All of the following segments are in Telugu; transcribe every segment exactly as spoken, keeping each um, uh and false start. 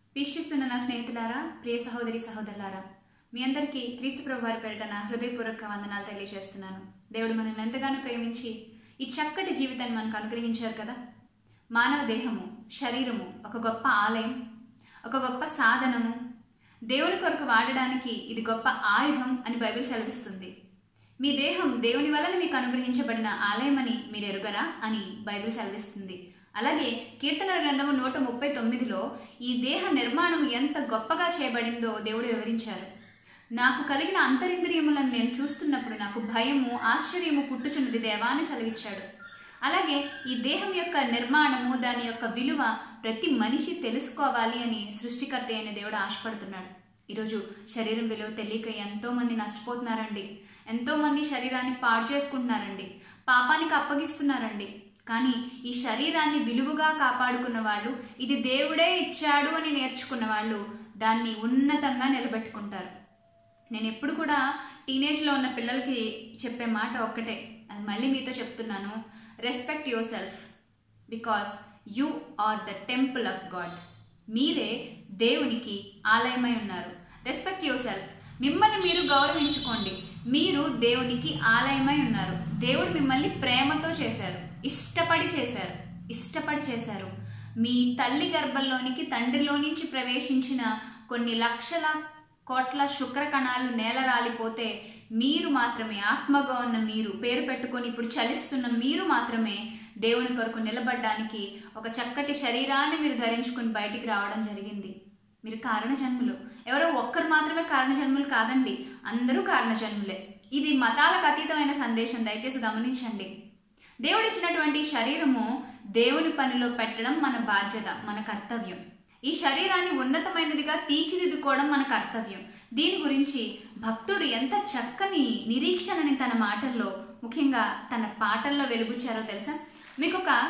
వీక్షిస్తున్న నా స్నేహితులారా, ప్రియ సహోదరి సహోదరులారా, మీ అందరికీ క్రీస్తు ప్రభు వారి పేరిట నా హృదయపూర్వక వందనాలు తెలియజేస్తున్నాను. దేవుడు మనల్ని ఎంతగానో ప్రేమించి ఈ చక్కటి జీవితాన్ని మనకు అనుగ్రహించారు కదా. మానవ దేహము, శరీరము ఒక గొప్ప ఆలయం, ఒక గొప్ప సాధనము. దేవుని కొరకు వాడడానికి ఇది గొప్ప ఆయుధం అని బైబిల్ సెలవిస్తుంది. మీ దేహం దేవుని వలన మీకు అనుగ్రహించబడిన ఆలయమని మీరు ఎరుగరా అని బైబిల్ సెలవిస్తుంది. అలాగే కీర్తనల గ్రంథము నూట ముప్పై తొమ్మిదిలో ఈ దేహ నిర్మాణము ఎంత గొప్పగా చేయబడిందో దేవుడు వివరించారు. నాకు కలిగిన అంతరింద్రియములను నేను చూస్తున్నప్పుడు నాకు భయము ఆశ్చర్యము పుట్టుచున్నది దేవా అని సెలవిచ్చాడు. అలాగే ఈ దేహం యొక్క నిర్మాణము, దాని యొక్క విలువ ప్రతి మనిషి తెలుసుకోవాలి అని సృష్టికర్త అయిన దేవుడు ఆశపడుతున్నాడు. ఈరోజు శరీరం విలువ తెలియక ఎంతో మంది నష్టపోతున్నారండి. ఎంతో మంది శరీరాన్ని పాడు చేసుకుంటున్నారండి, పాపానికి అప్పగిస్తున్నారండి. కానీ ఈ శరీరాన్ని విలువగా కాపాడుకున్న వాళ్ళు, ఇది దేవుడే ఇచ్చాడు అని నేర్చుకున్న వాళ్ళు దాన్ని ఉన్నతంగా నిలబెట్టుకుంటారు. నేను ఎప్పుడు కూడా టీనేజ్లో ఉన్న పిల్లలకి చెప్పే మాట ఒక్కటే, అది మళ్ళీ మీతో చెప్తున్నాను. Respect yourself because you are the temple of God. మీరే దేవునికి ఆలయమై ఉన్నారు. Respect yourself. మిమ్మల్ని మీరు గౌరవించుకోండి. మీరు దేవునికి ఆలయమై ఉన్నారు. దేవుడు మిమ్మల్ని ప్రేమతో చేశారు, ఇష్టపడి చేశారు ఇష్టపడి చేశారు మీ తల్లి గర్భంలోనికి తండ్రిలో నుంచి ప్రవేశించిన కొన్ని లక్షల కోట్ల శుక్ర కణాలు నేల రాలిపోతే మీరు మాత్రమే, ఆత్మగా ఉన్న మీరు, పేరు పెట్టుకొని ఇప్పుడు చలిస్తున్న మీరు మాత్రమే దేవుని కొరకు నిలబడడానికి ఒక చక్కటి శరీరాన్ని మీరు ధరించుకుని బయటికి రావడం జరిగింది. మీరు కారణ జన్ములు. ఎవరో ఒక్కరు మాత్రమే కారణ జన్ములు కాదండి, అందరూ కారణ జన్ములే. ఇది మతాలకు అతీతమైన సందేశం, దయచేసి గమనించండి. దేవుడిచ్చినటువంటి శరీరము దేవుని పనిలో పెట్టడం మన బాధ్యత, మన కర్తవ్యం. ఈ శరీరాన్ని ఉన్నతమైనదిగా తీర్చిదిద్దుకోవడం మన కర్తవ్యం. దీని గురించి భక్తుడు ఎంత చక్కని నిరీక్షణని తన మాటల్లో, ముఖ్యంగా తన పాటల్లో వెలుగుచ్చారో తెలుసా? మీకు ఒక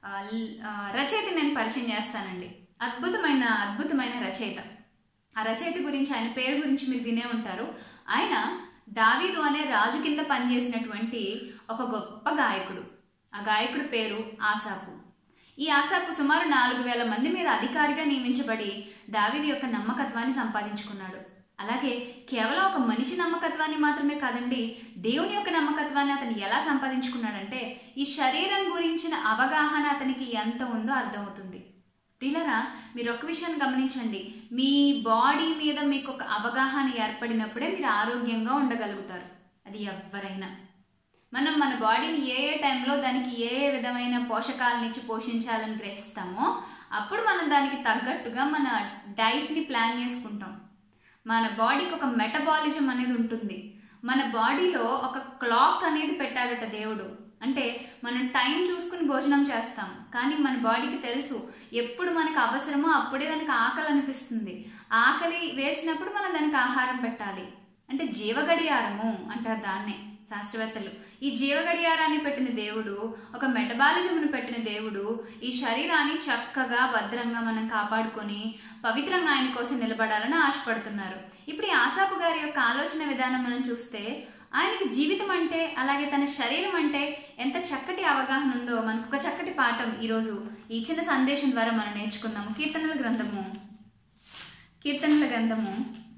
రచయిత నేను పరిచయం చేస్తానండి. అద్భుతమైన అద్భుతమైన రచయిత. ఆ రచయిత గురించి, ఆయన పేరు గురించి మీరు వినే ఉంటారు. ఆయన దావీదు అనే రాజు కింద పనిచేసినటువంటి ఒక గొప్ప గాయకుడు. ఆ గాయకుడి పేరు ఆసాపు. ఈ ఆసాపు సుమారు నాలుగు వేల మంది మీద అధికారిగా నియమించబడి దావీదు యొక్క నమ్మకత్వాన్ని సంపాదించుకున్నాడు. అలాగే కేవలం ఒక మనిషి నమ్మకత్వాన్ని మాత్రమే కాదండి, దేవుని యొక్క నమ్మకత్వాన్ని అతను ఎలా సంపాదించుకున్నాడంటే ఈ శరీరం గురించిన అవగాహన అతనికి ఎంత ఉందో అర్థమవుతుంది. ప్రియులారా, మీరు ఒక్క విషయాన్ని గమనించండి. మీ బాడీ మీద మీకు ఒక అవగాహన ఏర్పడినప్పుడే మీరు ఆరోగ్యంగా ఉండగలుగుతారు. అది ఎవరైనా. మనం మన బాడీని ఏ ఏ టైంలో దానికి ఏ ఏ విధమైన పోషకాలను ఇచ్చి పోషించాలని గ్రహిస్తామో అప్పుడు మనం దానికి తగ్గట్టుగా మన డైట్ని ప్లాన్ చేసుకుంటాం. మన బాడీకి ఒక మెటబాలిజం అనేది ఉంటుంది. మన బాడీలో ఒక క్లాక్ అనేది పెట్టాడట దేవుడు. అంటే మనం టైం చూసుకుని భోజనం చేస్తాం, కానీ మన బాడీకి తెలుసు ఎప్పుడు మనకు అవసరమో అప్పుడే దానికి ఆకలి అనిపిస్తుంది. ఆకలి వేసినప్పుడు మనం దానికి ఆహారం పెట్టాలి. అంటే జీవగడియారము అంటారు దాన్నే శాస్త్రవేత్తలు. ఈ జీవగడియారాన్ని పెట్టిన దేవుడు, ఒక మెటబాలిజంను పెట్టిన దేవుడు ఈ శరీరాన్ని చక్కగా భద్రంగా మనం కాపాడుకొని పవిత్రంగా ఆయన కోసం నిలబడాలని ఆశపడుతున్నారు. ఇప్పుడు ఈ ఆసాపు గారి యొక్క ఆలోచన విధానం మనం చూస్తే ఆయనకి జీవితం అంటే, అలాగే తన శరీరం అంటే ఎంత చక్కటి అవగాహన ఉందో మనకు ఒక చక్కటి పాఠం ఈరోజు ఈ చిన్న సందేశం ద్వారా మనం నేర్చుకుందాము. కీర్తనల గ్రంథము కీర్తనల గ్రంథము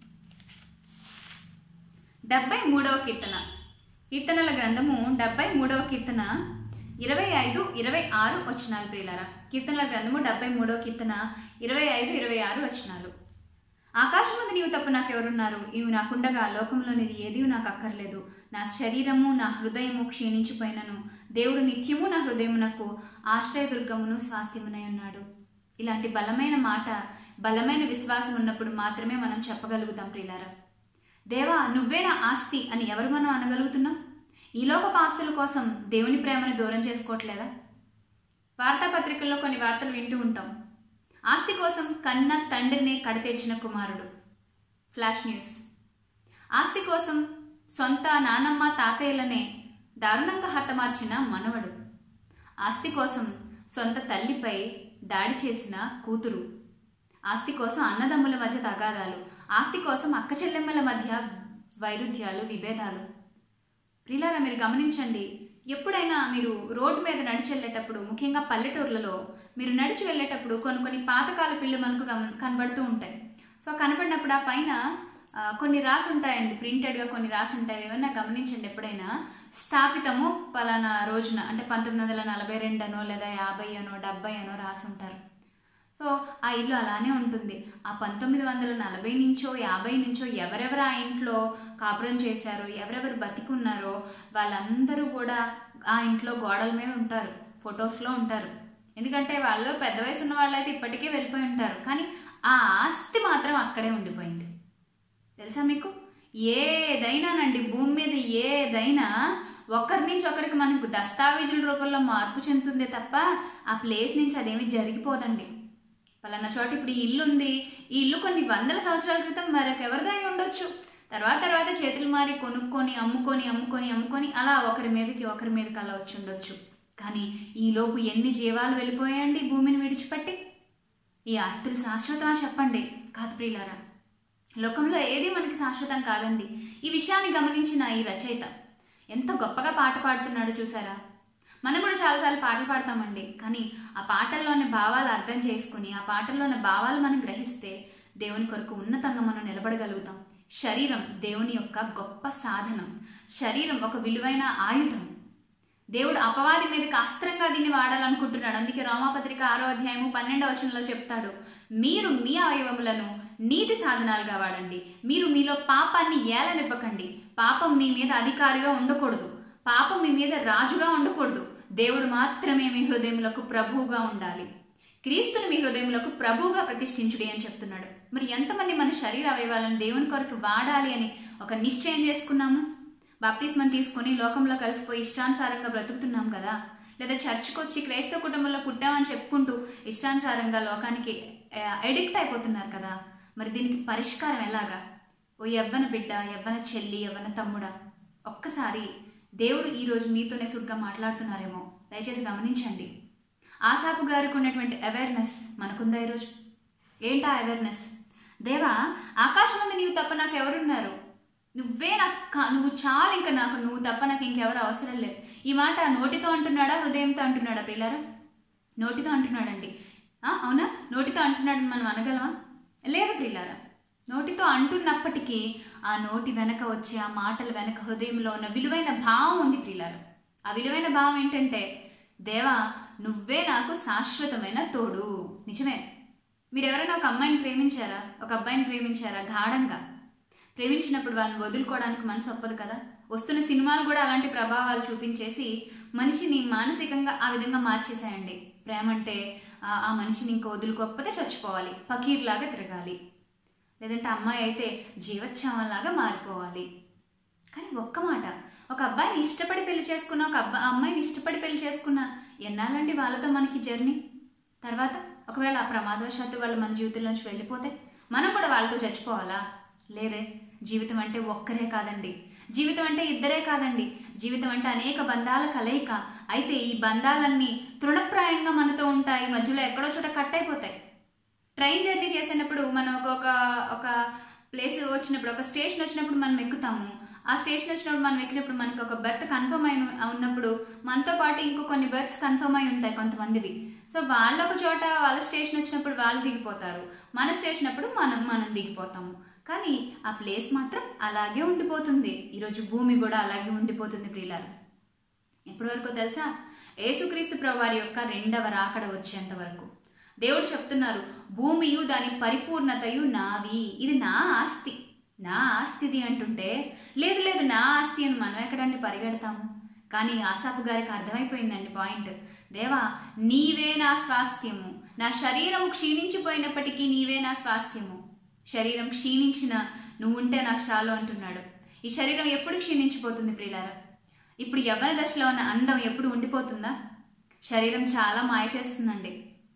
డెబ్బై మూడవ కీర్తన కీర్తనల గ్రంథము డెబ్బై మూడవ కీర్తన ఇరవై ఐదు ఇరవై ఆరు వచనాలు. ప్రియులారా, కీర్తనల గ్రంథము డెబ్బై మూడవ కీర్తన ఇరవై ఐదు ఇరవై ఆరు వచనాలు. ఆకాశమందు నీవు తప్ప నాకెవరున్నారు? ఇవి నాకుండగా లోకంలోనిది ఏదీ నాకు అక్కర్లేదు. నా శరీరము నా హృదయము క్షీణించిపోయినను దేవుడు నిత్యము నా హృదయమునకు ఆశ్రయదుర్గమును స్వాస్థ్యమునై ఉన్నాడు. ఇలాంటి బలమైన మాట, బలమైన విశ్వాసం ఉన్నప్పుడు మాత్రమే మనం చెప్పగలుగుతాం. ప్రియులారా, దేవా నువ్వే నా ఆస్తి అని ఎవరు మనం అనగలుగుతున్నాం? ఈ లోకపు ఆస్తుల కోసం దేవుని ప్రేమను దూరం చేసుకోవట్లేదా? వార్తాపత్రికల్లో కొన్ని వార్తలు వింటూ ఉంటాం. ఆస్తి కోసం కన్న తండ్రిని కడతెచ్చిన కుమారుడు. Flash news. ఆస్తి కోసం సొంత నానమ్మ తాతయ్యలనే దారుణంగా హతమార్చిన మనవడు. ఆస్తి కోసం సొంత తల్లిపై దాడి చేసిన కూతురు. ఆస్తి కోసం అన్నదమ్ముల మధ్య తగాదాలు. ఆస్తి కోసం అక్క చెల్లెమ్మల మధ్య వైరుధ్యాలు, విభేదాలు. ప్రియులారా, మీరు గమనించండి. ఎప్పుడైనా మీరు రోడ్డు మీద నడిచి వెళ్ళేటప్పుడు, ముఖ్యంగా పల్లెటూర్లలో మీరు నడిచి వెళ్ళేటప్పుడు కొన్ని కొన్ని పాతకాల పిల్లు మనకు కనబడుతూ ఉంటాయి. సో కనబడినప్పుడు ఆ పైన కొన్ని రాసి ఉంటాయండి, ప్రింటెడ్గా కొన్ని రాసి ఉంటాయి. ఏమన్నా గమనించండి, ఎప్పుడైనా స్థాపితము పలానా రోజున అంటే పంతొమ్మిది వందల నలభై రెండు అనో లేదా యాభై అనో డెబ్బై అనో రాసి ఉంటారు. సో ఆ ఇల్లు అలానే ఉంటుంది. ఆ పంతొమ్మిది వందల నలభై నుంచో యాభై నుంచో ఎవరెవరు ఆ ఇంట్లో కాపురం చేశారో, ఎవరెవరు బతికున్నారో వాళ్ళందరూ కూడా ఆ ఇంట్లో గోడల మీద ఉంటారు, ఫొటోస్లో ఉంటారు. ఎందుకంటే వాళ్ళు పెద్ద వయసు ఉన్న వాళ్ళైతే ఇప్పటికే వెళ్ళిపోయి ఉంటారు, కానీ ఆ ఆస్తి మాత్రం అక్కడే ఉండిపోయింది. తెలుసా మీకు? ఏదైనానండి భూమి మీద ఏదైనా ఒకరి నుంచి ఒకరికి మనకు దస్తావేజుల రూపంలో మార్పు చెందుతుందే తప్ప ఆ ప్లేస్ నుంచి అదేమి జరిగిపోదండి. పలానా చోట ఇప్పుడు ఈ ఇల్లు ఉంది, ఈ ఇల్లు కొన్ని వందల సంవత్సరాల క్రితం మరొకెవరిదై ఉండొచ్చు. తర్వాత తర్వాత చేతులు మారి కొనుక్కొని అమ్ముకొని అమ్ముకొని అమ్ముకొని అలా ఒకరి మీదకి ఒకరి మీదకి అలా వచ్చి ఉండొచ్చు. కానీ ఈలోపు ఎన్ని జీవాలు వెళ్ళిపోయాయండి భూమిని విడిచిపెట్టి. ఈ ఆస్తులు శాశ్వతమా చెప్పండి? కాదు ప్రియులారా, లోకంలో ఏది మనకి శాశ్వతం కాదండి. ఈ విషయాన్ని గమనించిన ఈ రచయిత ఎంత గొప్పగా పాట పాడుతున్నాడో చూసారా? మనం కూడా చాలాసార్లు పాటలు పాడతామండి, కానీ ఆ పాటల్లోని భావాలు అర్థం చేసుకుని ఆ పాటల్లోని భావాలు మనం గ్రహిస్తే దేవుని కొరకు ఉన్నతంగా మనం నిలబడగలుగుతాం. శరీరం దేవుని యొక్క గొప్ప సాధనం. శరీరం ఒక విలువైన ఆయుధం. దేవుడు అపవాది మీదకి అస్త్రంగా దీన్ని వాడాలనుకుంటున్నాడు. అందుకే రోమాపత్రిక ఆరో అధ్యాయము పన్నెండవ వచనంలో చెప్తాడు, మీరు మీ అవయవములను నీతి సాధనాలుగా వాడండి, మీరు మీలో పాపాన్ని ఏలనివ్వకండి. పాపం మీ మీద అధికారిగా ఉండకూడదు, పాపం మీ మీద రాజుగా ఉండకూడదు. దేవుడు మాత్రమే మీ హృదయములకు ప్రభువుగా ఉండాలి. క్రీస్తుని మీ హృదయములకు ప్రభువుగా ప్రతిష్ఠించుడి అని చెప్తున్నాడు. మరి ఎంతమంది మన శరీర అవయవాలను దేవుని కొరకు వాడాలి అని ఒక నిశ్చయం చేసుకున్నాము? బాప్తిస్మం తీసుకొని లోకంలో కలిసిపోయి ఇష్టానుసారంగా బ్రతుకుతున్నాం కదా, లేదా చర్చ్కి వచ్చి క్రైస్తవ కుటుంబంలో పుట్టామని చెప్పుకుంటూ ఇష్టానుసారంగా లోకానికి ఎడిక్ట్ అయిపోతున్నారు కదా. మరి దీనికి పరిష్కారం ఎలాగా? ఓ యవ్వన బిడ్డ, యవ్వన చెల్లి, యవ్వన తమ్ముడా, ఒక్కసారి దేవుడు ఈరోజు మీతోనే సుడ్గా మాట్లాడుతున్నారేమో దయచేసి గమనించండి. ఆసాపు గారికి ఉన్నటువంటి అవేర్నెస్ మనకుందా ఈరోజు? ఏంటా అవేర్నెస్? దేవా, ఆకాశం ఉంది నీవు తప్ప నాకు ఎవరున్నారు? నువ్వే నాకు, నువ్వు చాలు, ఇంకా నాకు నువ్వు తప్ప నాకు ఇంకెవరు అవసరం లేదు. ఈ మాట నోటితో అంటున్నాడా, హృదయంతో అంటున్నాడా ప్రియులారా? నోటితో అంటున్నాడండి. అవునా? నోటితో అంటున్నాడు మనం అనగలమా? లేదు ప్రియులారా. నోటితో అంటున్నప్పటికీ ఆ నోటి వెనక వచ్చే ఆ మాటల వెనక హృదయంలో ఉన్న విలువైన భావం ఉంది ప్రియులారా. ఆ విలువైన భావం ఏంటంటే, దేవా నువ్వే నాకు శాశ్వతమైన తోడు. నిజమే. మీరు ఎవరైనా ఒక అమ్మాయిని ప్రేమించారా, ఒక అబ్బాయిని ప్రేమించారా? గాఢంగా ప్రేమించినప్పుడు వాళ్ళని వదులుకోవడానికి మనసు ఒప్పదు కదా. వస్తున్న సినిమాలు కూడా అలాంటి ప్రభావాలు చూపించేసి మనిషిని మానసికంగా ఆ విధంగా మార్చేసాయండి. ప్రేమ అంటే ఆ మనిషిని ఇంకా వదులుకోకపోతే చచ్చిపోవాలి, పకీర్లాగా తిరగాలి, లేదంటే అమ్మాయి అయితే జీవోత్సవంలాగా మారిపోవాలి. కానీ ఒక్క మాట, ఒక అబ్బాయిని ఇష్టపడి పెళ్లి చేసుకున్నా, ఒక అబ్బాయి అమ్మాయిని ఇష్టపడి పెళ్లి చేసుకున్నా ఎన్నాళ్ళండి వాళ్ళతో మనకి జర్నీ? తర్వాత ఒకవేళ ఆ ప్రమాదవశాత్తు వాళ్ళు మన జీవితంలోంచి వెళ్ళిపోతే మనం కూడా వాళ్ళతో చచ్చిపోవాలా? లేదే. జీవితం అంటే ఒక్కరే కాదండి, జీవితం అంటే ఇద్దరే కాదండి, జీవితం అంటే అనేక బంధాల కలయిక. అయితే ఈ బంధాలన్నీ తృణప్రాయంగా మనతో ఉంటాయి, మధ్యలో ఎక్కడో చోట కట్ అయిపోతాయి. ట్రైన్ జర్నీ చేసినప్పుడు మనం ఒక ఒక ప్లేస్ వచ్చినప్పుడు, ఒక స్టేషన్ వచ్చినప్పుడు మనం ఎక్కుతాము. ఆ స్టేషన్ వచ్చినప్పుడు మనం ఎక్కినప్పుడు మనకు ఒక బెర్త్ కన్ఫర్మ్ అయి ఉన్నప్పుడు మనతో పాటు ఇంకో కొన్ని బెర్త్స్ కన్ఫర్మ్ అయి ఉంటాయి కొంతమందివి. సో వాళ్ళ ఒక చోట వాళ్ళ స్టేషన్ వచ్చినప్పుడు వాళ్ళు దిగిపోతారు, మన స్టేషన్ అప్పుడు మనం మనం దిగిపోతాము. కానీ ఆ ప్లేస్ మాత్రం అలాగే ఉండిపోతుంది. ఈరోజు భూమి కూడా అలాగే ఉండిపోతుంది ప్రియులారా. ఎప్పటి వరకు తెలుసా? యేసుక్రీస్తు ప్రభువారి యొక్క రెండవ రాకడ వచ్చేంత వరకు. దేవుడు చెప్తున్నారు, భూమియు దాని పరిపూర్ణతయు నావి, ఇది నా ఆస్తి, నా ఆస్తిది అంటుంటే, లేదు లేదు నా ఆస్తి అని మనం ఎక్కడంటే పరిగెడతాము. కానీ ఆసాపు గారికి అర్థమైపోయిందండి పాయింట్. దేవా నీవే నా స్వాస్థ్యము, నా శరీరము క్షీణించిపోయినప్పటికీ నీవే నా స్వాస్థ్యము. శరీరం క్షీణించిన నువ్వు ఉంటే నాకు చాలు అంటున్నాడు. ఈ శరీరం ఎప్పుడు క్షీణించిపోతుంది ప్రియులారా? ఇప్పుడు యవ్వన దశలో ఉన్న అందం ఎప్పుడు ఉండిపోతుందా? శరీరం చాలా మాయ చేస్తుందండి.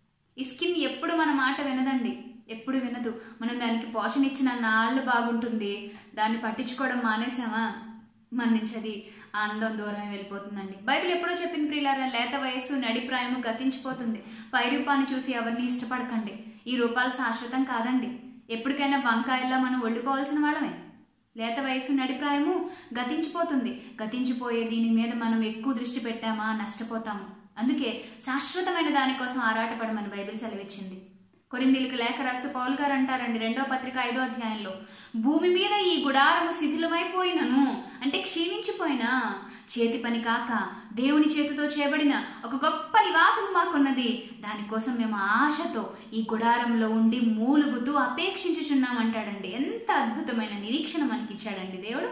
ఈ స్కిన్ ఎప్పుడు మన మాట వినదండి, ఎప్పుడు వినదు. మనం దానికి పోషణ ఇచ్చిన నాళ్ళు బాగుంటుంది, దాన్ని పట్టించుకోవడం మానేసామా మన నుంచి అది ఆ అందం దూరమే వెళ్ళిపోతుందండి. బైబిల్ ఎప్పుడో చెప్పింది ప్రియులారా, లేత వయస్సు నడిప్రాయము గతించిపోతుంది, పై రూపాన్ని చూసి ఎవరిని ఇష్టపడకండి. ఈ రూపాలు శాశ్వతం కాదండి. ఎప్పటికైనా వంకాయల్లా మనం ఒళ్ళిపోవాల్సిన వాళ్ళమే. లేత వయసు నడిప్రాయము గతించిపోతుంది. గతించిపోయే దీని మీద మనం ఎక్కువ దృష్టి పెట్టామా నష్టపోతాము. అందుకే శాశ్వతమైన దానికోసం ఆరాటపడమని బైబిల్ సెలవిచ్చింది. కొరింథీయులకు లేఖ రాస్తూ పౌలు గారు అంటారండి రెండో పత్రిక ఐదో అధ్యాయంలో, భూమి మీద ఈ గుడారము శిథిలమైపోయినను, అంటే క్షీణించిపోయినా, చేతి పని కాక దేవుని చేతితో చేయబడిన ఒక గొప్ప నివాసం మాకున్నది. దానికోసం మేము ఆశతో ఈ గుడారంలో ఉండి మూలుగుతూ అపేక్షించుచున్నామంటాడండి. ఎంత అద్భుతమైన నిరీక్షణ మనకి ఇచ్చాడండి దేవుడు.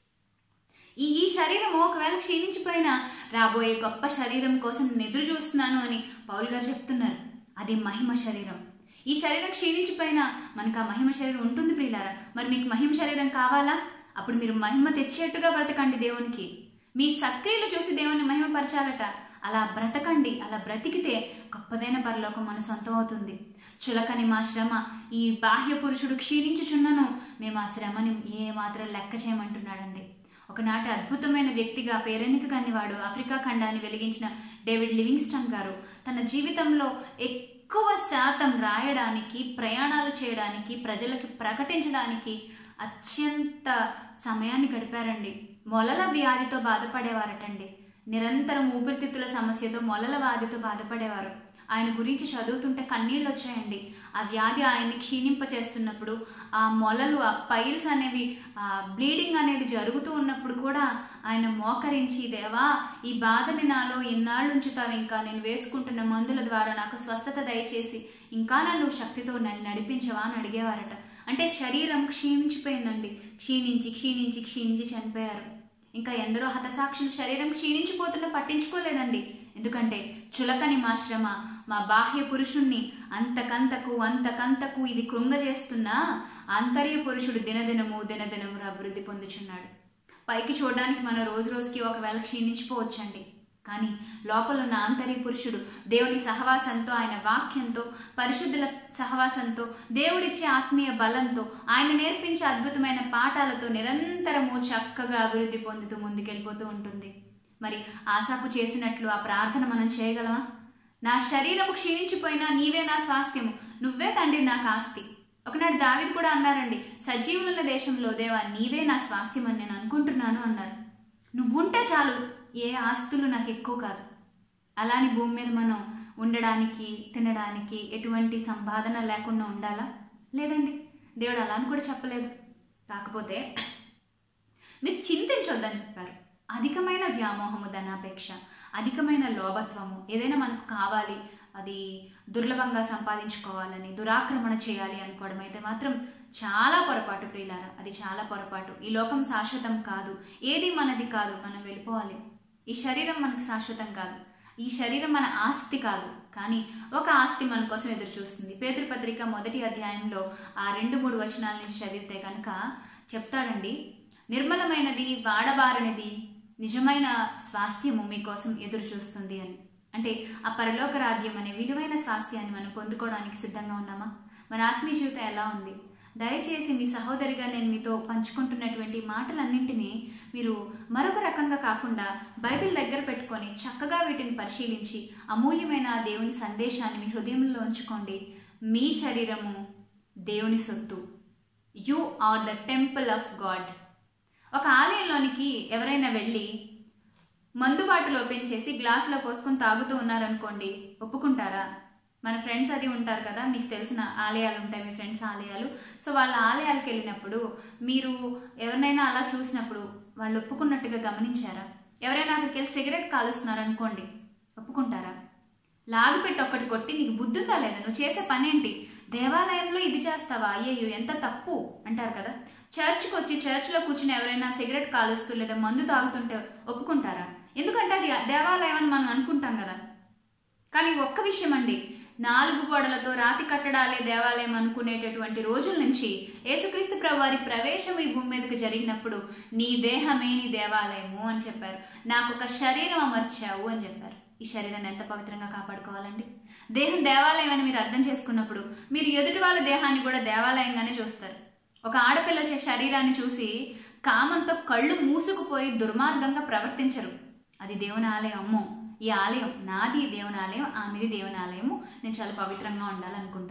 ఈ ఈ శరీరము ఒకవేళ క్షీణించిపోయినా రాబోయే గొప్ప శరీరం కోసం నేను ఎదురు చూస్తున్నాను అని పౌలు గారు చెప్తున్నారు. అది మహిమ శరీరం. ఈ శరీరం క్షీణించిపోయినా మనకు ఆ మహిమ శరీరం ఉంటుంది ప్రియులారా. మరి మీకు మహిమ శరీరం కావాలా? అప్పుడు మీరు మహిమ తెచ్చేట్టుగా బ్రతకండి. దేవునికి మీ సక్రియలు చూసి దేవుని మహిమపరచాలట. అలా బ్రతకండి. అలా బ్రతికితే గొప్పదైన పరలోకం మన సొంతం అవుతుంది. చులకని మా శ్రమ, ఈ బాహ్య పురుషుడు క్షీణించుచున్నను, మేము ఆ శ్రమని ఏ మాత్రం లెక్క చేయమంటున్నాడండి. ఒకనాటి అద్భుతమైన వ్యక్తిగా పేరెన్నిక కానివాడు, ఆఫ్రికా ఖండాన్ని వెలిగించిన డేవిడ్ లివింగ్స్టన్ గారు తన జీవితంలో ఎక్కువ శాతం రాయడానికి, ప్రయాణాలు చేయడానికి, ప్రజలకు ప్రకటించడానికి అత్యంత సమయాన్ని గడిపారండి. మొలల వ్యాధితో బాధపడేవారటండి. నిరంతరం ఊపిరితిత్తుల సమస్యతో మొలల వ్యాధితో బాధపడేవారు. ఆయన గురించి చదువుతుంటే కన్నీళ్ళు వచ్చాయండి. ఆ వ్యాధి ఆయన్ని క్షీణింపచేస్తున్నప్పుడు, ఆ మొలలు, ఆ పైల్స్ అనేవి, ఆ బ్లీడింగ్ అనేది జరుగుతూ ఉన్నప్పుడు కూడా ఆయన మోకరించి, దేవా ఈ బాధని నాలో ఎన్నాళ్ళు ఉంచుతావు, ఇంకా నేను వేసుకుంటున్న మందుల ద్వారా నాకు స్వస్థత దయచేసి ఇంకా నన్ను శక్తితో నన్ను నడిపించవా అని అడిగేవారట. అంటే శరీరం క్షీణించిపోయిందండి. క్షీణించి క్షీణించి క్షీణించి చనిపోయారు. ఇంకా ఎందరో హతసాక్షులు శరీరం క్షీణించిపోతున్నా పట్టించుకోలేదండి. ఎందుకంటే చులకని మా శ్రమ, మా బాహ్య పురుషుణ్ణి అంతకంతకు అంతకంతకు ఇది కృంగజేస్తున్నా ఆంతర్య పురుషుడు దినదినము దినదినము అభివృద్ధి పొందుచున్నాడు. పైకి చూడడానికి మనం రోజు రోజుకి ఒకవేళ క్షీణించిపోవచ్చండి. కానీ లోపల ఉన్న ఆంతర్య పురుషుడు దేవుని సహవాసంతో, ఆయన వాక్యంతో, పరిశుద్ధుల సహవాసంతో, దేవుడిచ్చే ఆత్మీయ బలంతో, ఆయన నేర్పించే అద్భుతమైన పాఠాలతో నిరంతరము చక్కగా అభివృద్ధి పొందుతూ ముందుకెళ్ళిపోతూ ఉంటుంది. మరి ఆసాపు చేసినట్లు ఆ ప్రార్థన మనం చేయగలమా? నా శరీరము క్షీణించిపోయినా నీవే నా స్వాస్థ్యము, నువ్వే తండ్రి నాకు ఆస్తి. ఒకనాడు దావీదు కూడా అన్నారండి, సజీవులున్న దేశంలో దేవా నీవే నా స్వాస్థ్యం అని నేను అనుకుంటున్నాను అన్నారు. నువ్వుంటే చాలు, ఏ ఆస్తులు నాకు ఎక్కువ కాదు. అలాని భూమి మీద మనం ఉండడానికి, తినడానికి ఎటువంటి సంపాదన లేకుండా ఉండాలా? లేదండి, దేవుడు అలా అని కూడా చెప్పలేదు. కాకపోతే మీరు చింతించొద్దని చెప్పారు. అధికమైన వ్యామోహము, ధనాపేక్ష, అధికమైన లోభత్వము, ఏదైనా మనకు కావాలి, అది దుర్లభంగా సంపాదించుకోవాలని, దురాక్రమణ చేయాలి అనుకోవడం అయితే మాత్రం చాలా పొరపాటు ప్రియులారా. అది చాలా పొరపాటు. ఈ లోకం శాశ్వతం కాదు, ఏది మనది కాదు. మనం వెళ్ళిపోవాలి. ఈ శరీరం మనకు శాశ్వతం కాదు. ఈ శరీరం మన ఆస్తి కాదు. కానీ ఒక ఆస్తి మన కోసం ఎదురు చూస్తుంది. పేతురు పత్రిక మొదటి అధ్యాయంలో ఆ రెండు మూడు వచనాల నుంచి చదివితే కనుక చెప్తాడండి, నిర్మలమైనది, వాడబారనిది, నిజమైన స్వాస్థ్యము మీకోసం ఎదురు చూస్తుంది అని. అంటే ఆ పరలోక రాజ్యం అనే విలువైన స్వాస్థ్యాన్ని మనం పొందుకోవడానికి సిద్ధంగా ఉన్నామా? మన ఆత్మీయ జీవితం ఎలా ఉంది? దయచేసి మీ సహోదరిగా నేను మీతో పంచుకుంటున్నటువంటి మాటలన్నింటినీ మీరు మరొక రకంగా కాకుండా బైబిల్ దగ్గర పెట్టుకొని చక్కగా వీటిని పరిశీలించి అమూల్యమైన దేవుని సందేశాన్ని మీ హృదయంలో ఉంచుకోండి. మీ శరీరము దేవుని సొత్తు. You are the temple of God. ఒక ఆలయంలోనికి ఎవరైనా వెళ్ళి మందు బాటిల్ ఓపెన్ చేసి గ్లాసులో పోసుకొని తాగుతూ ఉన్నారనుకోండి, ఒప్పుకుంటారా? మన ఫ్రెండ్స్ అది ఉంటారు కదా, మీకు తెలిసిన ఆలయాలు ఉంటాయి, మీ ఫ్రెండ్స్ ఆలయాలు. సో వాళ్ళ ఆలయాలకు వెళ్ళినప్పుడు మీరు ఎవరినైనా అలా చూసినప్పుడు వాళ్ళు ఒప్పుకున్నట్టుగా గమనించారా? ఎవరైనా అక్కడికి వెళ్ళి సిగరెట్ కాలుస్తున్నారు అనుకోండి, ఒప్పుకుంటారా? లాగిపెట్టి ఒక్కటి కొట్టి నీకు బుద్ధి ఉందా లేదా, నువ్వు చేసే పని ఏంటి, దేవాలయంలో ఇది చేస్తావా, అయ్యయ్యో ఎంత తప్పు అంటారు కదా. చర్చ్కి వచ్చి చర్చ్లో కూర్చుని ఎవరైనా సిగరెట్ కాలుస్తూ లేదా మందు తాగుతుంటే ఒప్పుకుంటారా? ఎందుకంటే అది దేవాలయం అని మనం అనుకుంటాం కదా. కానీ ఒక్క విషయం అండి, నాలుగు గోడలతో రాతి కట్టడాలే దేవాలయం అనుకునేటటువంటి రోజుల నుంచి యేసుక్రీస్తు ప్రభువారి ప్రవేశం ఈ భూమి మీదకి జరిగినప్పుడు నీ దేహమే నీ దేవాలయము అని చెప్పారు. నాకు ఒక శరీరం అమర్చావు అని చెప్పారు. ఈ శరీరాన్ని ఎంత పవిత్రంగా కాపాడుకోవాలండి. దేహం దేవాలయం అని మీరు అర్థం చేసుకున్నప్పుడు మీరు ఎదుటి వాళ్ళ దేహాన్ని కూడా దేవాలయంగానే చూస్తారు. ఒక ఆడపిల్ల శరీరాన్ని చూసి కామంతో కళ్ళు మూసుకుపోయి దుర్మార్గంగా ప్రవర్తించరు. అది దేవుని ఆలయం. అమ్మో, ఈ ఆలయం నాది దేవుని ఆలయం, ఆమెది దేవుని ఆలయము, నేను చాలా పవిత్రంగా ఉండాలనుకుంటారు.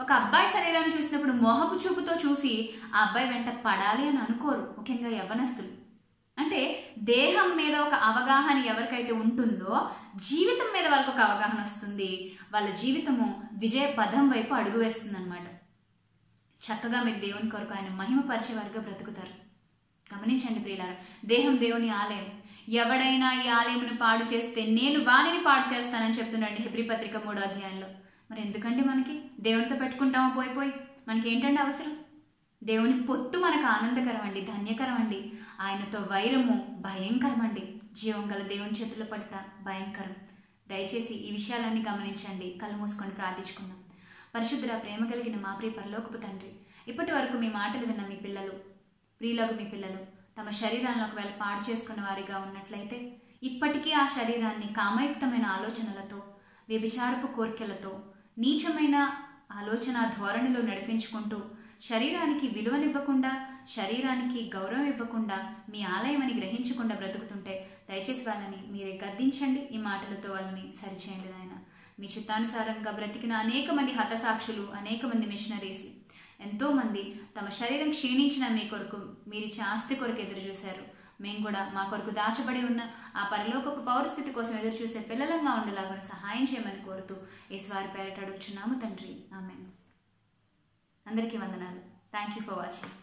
ఒక అబ్బాయి శరీరాన్ని చూసినప్పుడు మోహపు చూపుతో చూసి ఆ అబ్బాయి వెంట పడాలి అని అనుకోరు, ముఖ్యంగా యవ్వనస్తులు. అంటే దేహం మీద ఒక అవగాహన ఎవరికైతే ఉంటుందో జీవితం మీద వాళ్ళకి ఒక అవగాహన వస్తుంది, వాళ్ళ జీవితము విజయ పదం వైపు అడుగు వేస్తుంది అనమాట. చక్కగా మీరు దేవుని కొరకు ఆయన మహిమపరిచే వారిగా బ్రతుకుతారు. గమనించండి ప్రియులారా, దేహం దేవుని ఆలయం. ఎవడైనా ఈ ఆలయమును పాడు చేస్తే నేను వానిని పాడు చేస్తానని చెప్తున్నాడు హెబ్రీ పత్రిక మూడో అధ్యాయంలో. మరి ఎందుకండి మనకి దేవునితో పెట్టుకుంటామో పోయి పోయి మనకి ఏంటండి అవసరం? దేవుని పొత్తు మనకు ఆనందకరం అండి, ధన్యకరం అండి. ఆయనతో వైరము భయంకరం అండి. జీవం గల దేవుని చేతుల్లో పడట భయంకరం. దయచేసి ఈ విషయాలన్నీ గమనించండి. కళ్ళు మూసుకొని ప్రార్థించుకుందాం. పరిశుద్ధుల ప్రేమ కలిగిన మా ప్రియ పరలోకపు తండ్రి, ఇప్పటి వరకు మీ మాటలు విన్న మీ పిల్లలు, ప్రియులకు మీ పిల్లలు తమ శరీరాలను ఒకవేళ పాడు చేసుకున్న వారిగా ఉన్నట్లయితే ఇప్పటికీ ఆ శరీరాన్ని కామయుక్తమైన ఆలోచనలతో, వ్యభిచారపు కోరికలతో, నీచమైన ఆలోచన ధోరణిలో నడిపించుకుంటూ శరీరానికి విలువనివ్వకుండా, శరీరానికి గౌరవం ఇవ్వకుండా, మీ ఆలయం అని గ్రహించకుండా బ్రతుకుతుంటే దయచేసి వాళ్ళని మీరే గద్దించండి. ఈ మాటలతో వాళ్ళని సరిచేయండి నాయన. మీ చిత్తానుసారంగా బ్రతికిన అనేక మంది హతసాక్షులు, అనేక మంది మిషనరీస్, ఎంతోమంది తమ శరీరం క్షీణించిన మీ కొరకు, మీరిచ్చే ఆస్తి కొరకు ఎదురు చూశారు. మేము కూడా మా కొరకు దాచబడి ఉన్న ఆ పరలోకపు పౌరస్థితి కోసం ఎదురు చూసే పిల్లలంగా ఉండేలాగా సహాయం చేయమని కోరుతూ యేసువారి పేరిట అడుగుచున్నాము తండ్రి, ఆమేన్. అందరికీ వందనాలు. Thank you for watching.